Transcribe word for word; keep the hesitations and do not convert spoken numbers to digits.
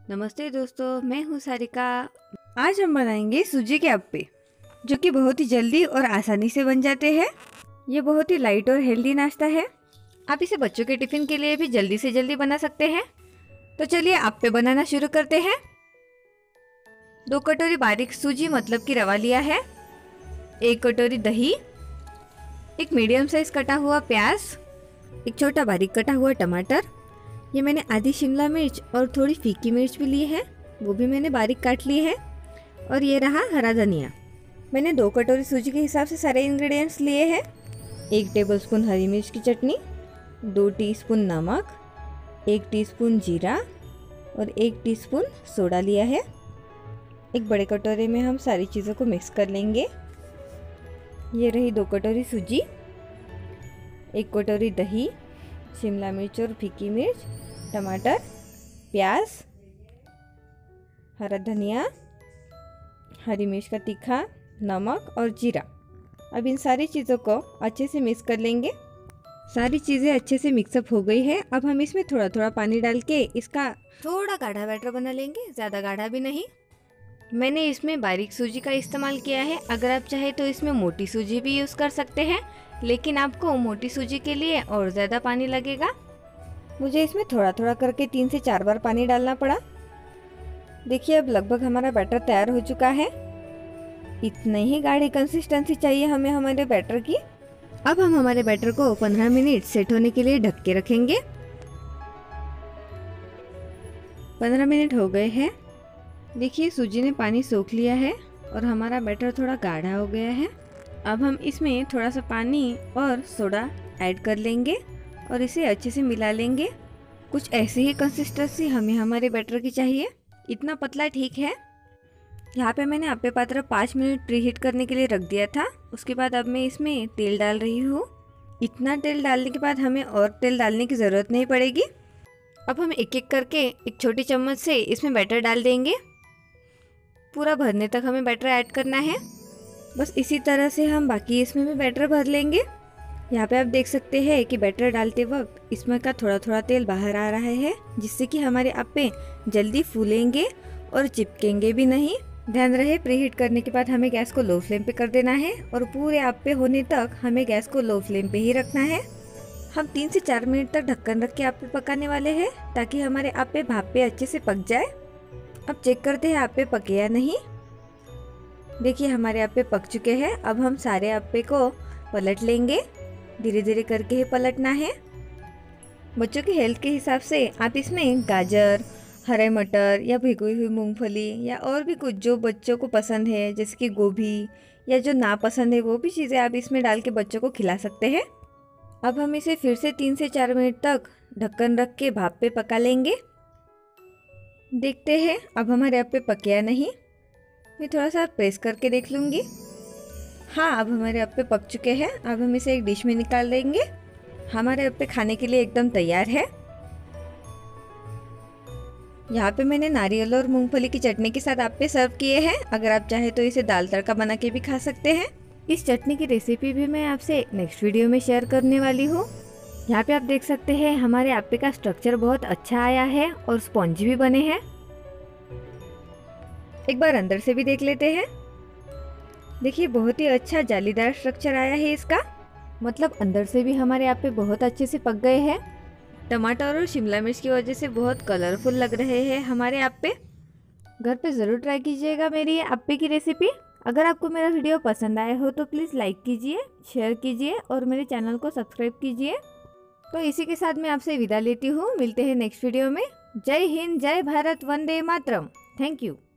नमस्ते दोस्तों, मैं हूँ सारिका। आज हम बनाएंगे सूजी के अप्पे, जो कि बहुत ही जल्दी और आसानी से बन जाते हैं। ये बहुत ही लाइट और हेल्दी नाश्ता है। आप इसे बच्चों के टिफिन के लिए भी जल्दी से जल्दी बना सकते हैं। तो चलिए अप्पे बनाना शुरू करते हैं। दो कटोरी बारीक सूजी मतलब कि रवा लिया है, एक कटोरी दही, एक मीडियम साइज कटा हुआ प्याज, एक छोटा बारीक कटा हुआ टमाटर, ये मैंने आधी शिमला मिर्च और थोड़ी फीकी मिर्च भी ली है, वो भी मैंने बारीक काट ली है, और ये रहा हरा धनिया। मैंने दो कटोरी सूजी के हिसाब से सारे इंग्रेडिएंट्स लिए हैं। एक टेबलस्पून हरी मिर्च की चटनी, दो टीस्पून नमक, एक टीस्पून जीरा और एक टीस्पून सोडा लिया है। एक बड़े कटोरे में हम सारी चीज़ों को मिक्स कर लेंगे। ये रही दो कटोरी सूजी, एक कटोरी दही, शिमला मिर्च और फीकी मिर्च, टमाटर, प्याज, हरा धनिया, हरी मिर्च का तीखा, नमक और जीरा। अब इन सारी चीज़ों को अच्छे से मिक्स कर लेंगे। सारी चीज़ें अच्छे से मिक्सअप हो गई है। अब हम इसमें थोड़ा थोड़ा पानी डाल के इसका थोड़ा गाढ़ा बैटर बना लेंगे, ज़्यादा गाढ़ा भी नहीं। मैंने इसमें बारीक सूजी का इस्तेमाल किया है। अगर आप चाहे तो इसमें मोटी सूजी भी यूज़ कर सकते हैं, लेकिन आपको मोटी सूजी के लिए और ज़्यादा पानी लगेगा। मुझे इसमें थोड़ा थोड़ा करके तीन से चार बार पानी डालना पड़ा। देखिए अब लगभग हमारा बैटर तैयार हो चुका है। इतनी ही गाढ़ी कंसिस्टेंसी चाहिए हमें हमारे बैटर की। अब हम हमारे बैटर को पंद्रह मिनट सेट होने के लिए ढक के रखेंगे। पंद्रह मिनट हो गए हैं। देखिए सूजी ने पानी सोख लिया है और हमारा बैटर थोड़ा गाढ़ा हो गया है। अब हम इसमें थोड़ा सा पानी और सोडा ऐड कर लेंगे और इसे अच्छे से मिला लेंगे। कुछ ऐसी ही कंसिस्टेंसी हमें हमारे बैटर की चाहिए। इतना पतला ठीक है। यहाँ पे मैंने अप्पे पात्र पाँच मिनट प्रीहीट करने के लिए रख दिया था। उसके बाद अब मैं इसमें तेल डाल रही हूँ। इतना तेल डालने के बाद हमें और तेल डालने की ज़रूरत नहीं पड़ेगी। अब हम एक एक करके एक छोटी चम्मच से इसमें बैटर डाल देंगे। पूरा भरने तक हमें बैटर ऐड करना है। बस इसी तरह से हम बाकी इसमें भी बैटर भर लेंगे। यहाँ पे आप देख सकते हैं कि बैटर डालते वक्त इसमें का थोड़ा थोड़ा तेल बाहर आ रहा है, जिससे कि हमारे अप्पे जल्दी फूलेंगे और चिपकेंगे भी नहीं। ध्यान रहे प्रीहीट करने के बाद हमें गैस को लो फ्लेम पे कर देना है और पूरे अप्पे होने तक हमें गैस को लो फ्लेम पे ही रखना है। हम तीन से चार मिनट तक ढक्कन रख के अप्पे पकाने वाले हैं, ताकि हमारे अप्पे भाप पे अच्छे से पक जाए। अब चेक करते हैं अप्पे पके या नहीं। देखिए हमारे अप्पे पक चुके हैं। अब हम सारे अप्पे को पलट लेंगे। धीरे धीरे करके ही पलटना है। बच्चों की हेल्थ के हिसाब से आप इसमें गाजर, हरे मटर या भिगोई हुई मूंगफली या और भी कुछ जो बच्चों को पसंद है, जैसे कि गोभी, या जो ना पसंद है वो भी चीज़ें आप इसमें डाल के बच्चों को खिला सकते हैं। अब हम इसे फिर से तीन से चार मिनट तक ढक्कन रख के भाप पे पका लेंगे। देखते हैं अब हमारे अप्पे पके या नहीं। मैं थोड़ा सा प्रेस करके देख लूँगी। हाँ, अब हमारे अप्पे पक चुके हैं। अब हम इसे एक डिश में निकाल देंगे। हमारे अप्पे खाने के लिए एकदम तैयार है। यहाँ पे मैंने नारियल और मूंगफली की चटनी के साथ अप्पे सर्व किए हैं। अगर आप चाहे तो इसे दाल तड़का बना के भी खा सकते हैं। इस चटनी की रेसिपी भी मैं आपसे नेक्स्ट वीडियो में शेयर करने वाली हूँ। यहाँ पे आप देख सकते हैं हमारे अप्पे का स्ट्रक्चर बहुत अच्छा आया है और स्पॉन्जी भी बने हैं। एक बार अंदर से भी देख लेते हैं। देखिए बहुत ही अच्छा जालीदार स्ट्रक्चर आया है इसका, मतलब अंदर से भी हमारे अप्पे बहुत अच्छे से पक गए हैं। टमाटर और शिमला मिर्च की वजह से बहुत कलरफुल लग रहे हैं हमारे अप्पे। घर पे ज़रूर ट्राई कीजिएगा मेरी ये अप्पे की रेसिपी। अगर आपको मेरा वीडियो पसंद आया हो तो प्लीज़ लाइक कीजिए, शेयर कीजिए और मेरे चैनल को सब्सक्राइब कीजिए। तो इसी के साथ मैं आपसे विदा लेती हूँ। मिलते हैं नेक्स्ट वीडियो में। जय हिंद, जय भारत, वंदे मातरम। Thank you.